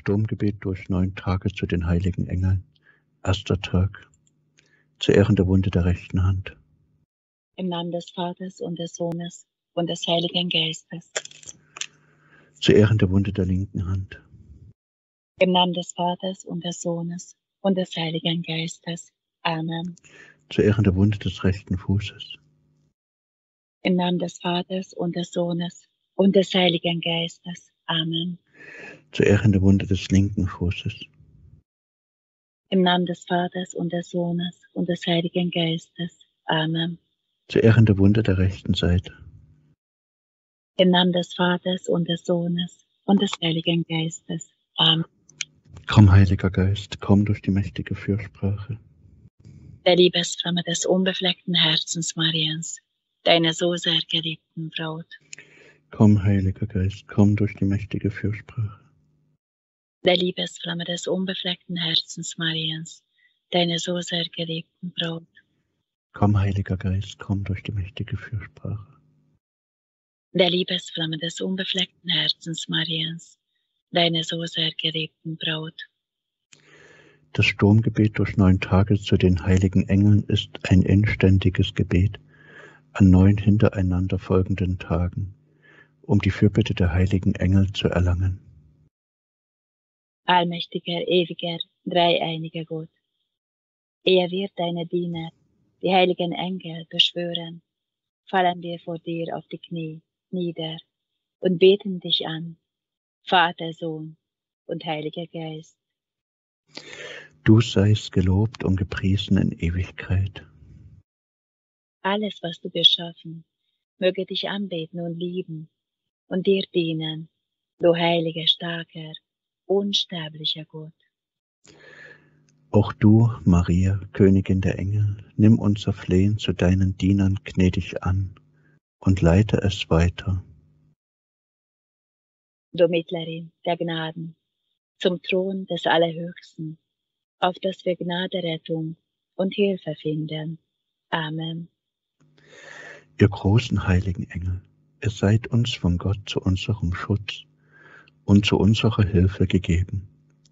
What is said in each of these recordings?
Sturmgebet durch 9 Tage zu den heiligen Engeln. 1. Tag. Zu Ehren der Wunde der rechten Hand. Im Namen des Vaters und des Sohnes und des Heiligen Geistes. Zu Ehren der Wunde der linken Hand. Im Namen des Vaters und des Sohnes und des Heiligen Geistes. Amen. Zu Ehren der Wunde des rechten Fußes. Im Namen des Vaters und des Sohnes und des Heiligen Geistes. Amen. Zu Ehren der Wunde des linken Fußes. Im Namen des Vaters und des Sohnes und des Heiligen Geistes. Amen. Zu Ehren der Wunde der rechten Seite. Im Namen des Vaters und des Sohnes und des Heiligen Geistes. Amen. Komm, Heiliger Geist, komm durch die mächtige Fürsprache. Der Liebesflamme des unbefleckten Herzens Mariens, deiner so sehr geliebten Braut. Komm, Heiliger Geist, komm durch die mächtige Fürsprache. Der Liebesflamme des unbefleckten Herzens Mariens, deiner so sehr geliebten Braut. Komm, Heiliger Geist, komm durch die mächtige Fürsprache. Der Liebesflamme des unbefleckten Herzens Mariens, deiner so sehr geliebten Braut. Das Sturmgebet durch 9 Tage zu den heiligen Engeln ist ein inständiges Gebet an 9 hintereinander folgenden Tagen, um die Fürbitte der heiligen Engel zu erlangen. Allmächtiger, ewiger, dreieiniger Gott, ehe wir deine Diener, die heiligen Engel, beschwören, fallen wir vor dir auf die Knie nieder und beten dich an, Vater, Sohn und Heiliger Geist. Du seist gelobt und gepriesen in Ewigkeit. Alles, was du geschaffen, möge dich anbeten und lieben und dir dienen, du heiliger, starker, unsterblicher Gott. Auch du, Maria, Königin der Engel, nimm unser Flehen zu deinen Dienern gnädig an und leite es weiter. Du Mittlerin der Gnaden, zum Thron des Allerhöchsten, auf dass wir Gnade, Rettung und Hilfe finden. Amen. Ihr großen heiligen Engel, ihr seid uns von Gott zu unserem Schutz und zu unserer Hilfe gegeben.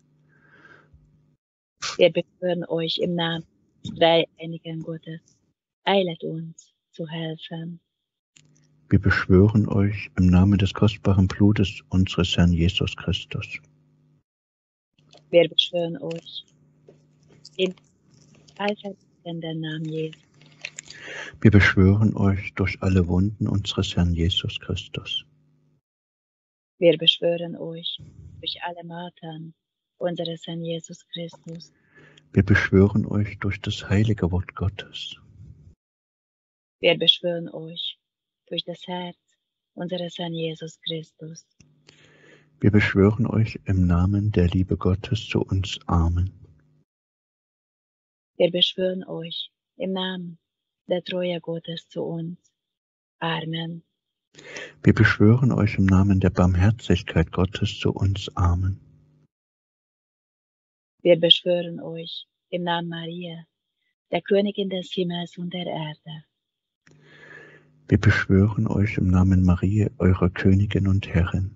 Wir beschwören euch im Namen des dreieinigen Gottes, eilet uns zu helfen. Wir beschwören euch im Namen des kostbaren Blutes unseres Herrn Jesus Christus. Wir beschwören euch im allvertretenden Namen Jesu. Wir beschwören euch durch alle Wunden unseres Herrn Jesus Christus. Wir beschwören euch durch alle Martern unseres Herrn Jesus Christus. Wir beschwören euch durch das heilige Wort Gottes. Wir beschwören euch durch das Herz unseres Herrn Jesus Christus. Wir beschwören euch im Namen der Liebe Gottes zu uns Armen. Wir beschwören euch im Namen der Treue Gottes zu uns Armen. Wir beschwören euch im Namen der Barmherzigkeit Gottes zu uns Armen. Wir beschwören euch im Namen Maria, der Königin des Himmels und der Erde. Wir beschwören euch im Namen Maria, eurer Königin und Herrin.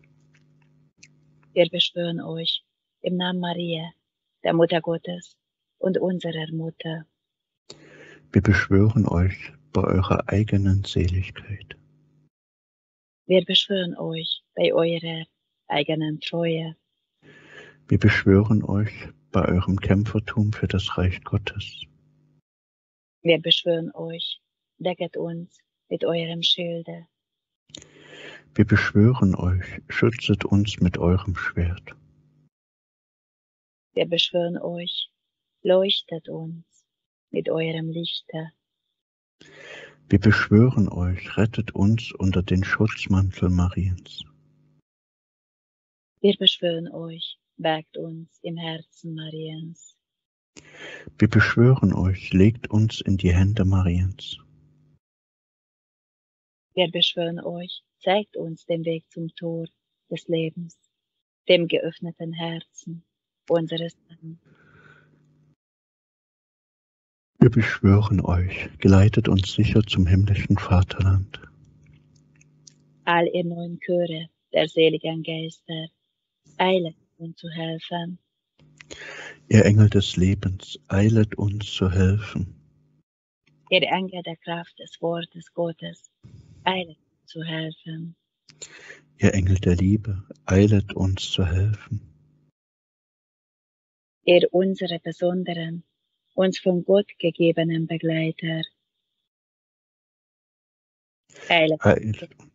Wir beschwören euch im Namen Maria, der Mutter Gottes und unserer Mutter. Wir beschwören euch bei eurer eigenen Seligkeit. Wir beschwören euch bei eurer eigenen Treue. Wir beschwören euch bei eurem Kämpfertum für das Reich Gottes. Wir beschwören euch, decket uns mit eurem Schilde. Wir beschwören euch, schützet uns mit eurem Schwert. Wir beschwören euch, leuchtet uns mit eurem Lichte. Wir beschwören euch, rettet uns unter den Schutzmantel Mariens. Wir beschwören euch, bergt uns im Herzen Mariens. Wir beschwören euch, legt uns in die Hände Mariens. Wir beschwören euch, zeigt uns den Weg zum Tor des Lebens, dem geöffneten Herzen unseres Herrn. Wir beschwören euch, geleitet uns sicher zum himmlischen Vaterland. All ihr neuen Chöre der seligen Geister, eilet uns zu helfen. Ihr Engel des Lebens, eilet uns zu helfen. Ihr Engel der Kraft des Wortes Gottes, eilet uns zu helfen. Ihr Engel der Liebe, eilet uns zu helfen. Ihr unsere besonderen, uns von Gott gegebenen Begleiter, eilet uns.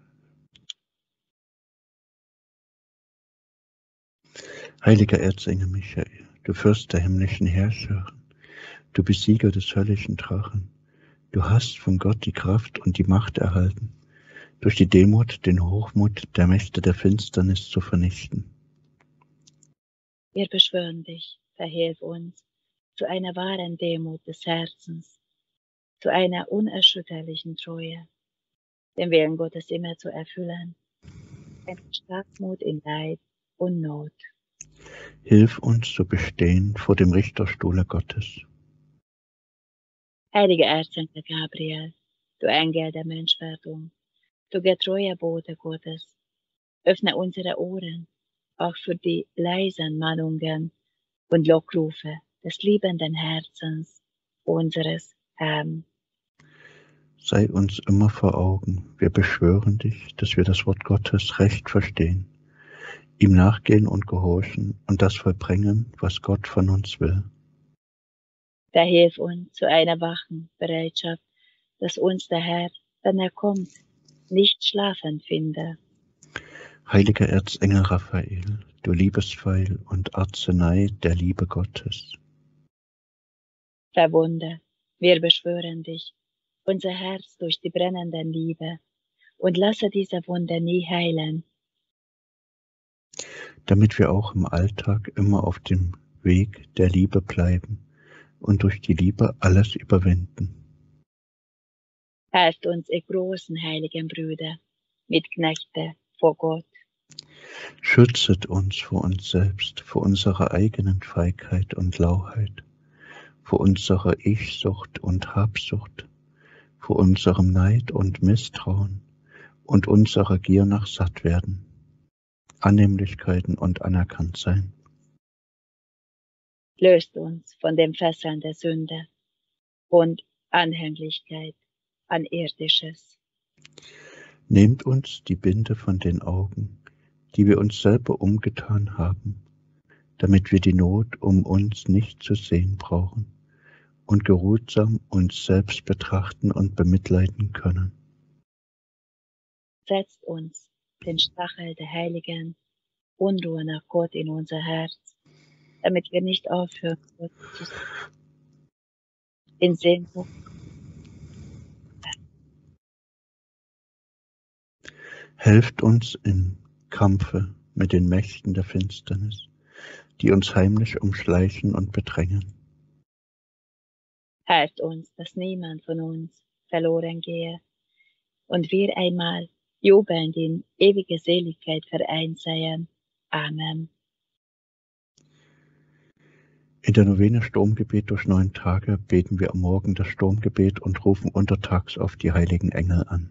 Heiliger Erzengel Michael, du Fürst der himmlischen Herrscher, du Besieger des höllischen Drachen, du hast von Gott die Kraft und die Macht erhalten, durch die Demut den Hochmut der Mächte der Finsternis zu vernichten. Wir beschwören dich, verhilf uns zu einer wahren Demut des Herzens, zu einer unerschütterlichen Treue, den Willen Gottes immer zu erfüllen, ein Starkmut in Leid und Not. Hilf uns zu bestehen vor dem Richterstuhle Gottes. Heiliger Erzengel Gabriel, du Engel der Menschwerdung, du getreuer Bote Gottes, öffne unsere Ohren auch für die leisen Mahnungen und Lockrufe des liebenden Herzens unseres Herrn. Sei uns immer vor Augen, wir beschwören dich, dass wir das Wort Gottes recht verstehen, ihm nachgehen und gehorchen und das vollbringen, was Gott von uns will. Da hilf uns zu einer wachen Bereitschaft, dass uns der Herr, wenn er kommt, nicht schlafend finde. Heiliger Erzengel Raphael, du Liebespfeil und Arznei der Liebe Gottes. Verwunde, wir beschwören dich, unser Herz durch die brennende Liebe, und lasse diese Wunde nie heilen. Damit wir auch im Alltag immer auf dem Weg der Liebe bleiben und durch die Liebe alles überwinden. Helft uns, ihr großen heiligen Brüder, Mitknechte vor Gott. Schützet uns vor uns selbst, vor unserer eigenen Feigheit und Lauheit, vor unserer Ich-Sucht und Habsucht, vor unserem Neid und Misstrauen und unserer Gier nach Sattwerden, Annehmlichkeiten und Anerkanntsein. Löst uns von den Fesseln der Sünde und Anhänglichkeit an Irdisches. Nehmt uns die Binde von den Augen, die wir uns selber umgetan haben, damit wir die Not um uns nicht zu sehen brauchen und geruhsam uns selbst betrachten und bemitleiden können. Setzt uns den Stachel der heiligen Unruhe nach Gott in unser Herz, damit wir nicht aufhören, Gott zu suchen. In Sehnsucht. Helft uns im Kampfe mit den Mächten der Finsternis, die uns heimlich umschleichen und bedrängen. Helft uns, dass niemand von uns verloren gehe und wir einmal jubelnd in ewige Seligkeit vereint seien. Amen. In der Novene Sturmgebet durch 9 Tage beten wir am Morgen das Sturmgebet und rufen untertags auf die heiligen Engel an.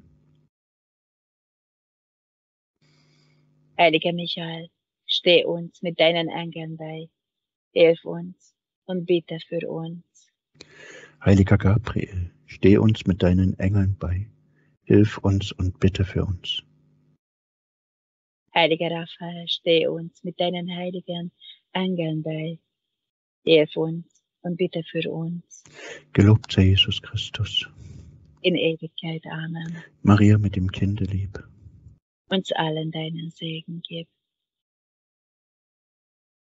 Heiliger Michael, steh uns mit deinen Engeln bei, hilf uns und bitte für uns. Heiliger Gabriel, steh uns mit deinen Engeln bei, hilf uns und bitte für uns. Heiliger Raphael, steh uns mit deinen heiligen Engeln bei, hilf uns und bitte für uns. Gelobt sei Jesus Christus. In Ewigkeit. Amen. Maria mit dem Kinde lieb. Uns allen deinen Segen gib.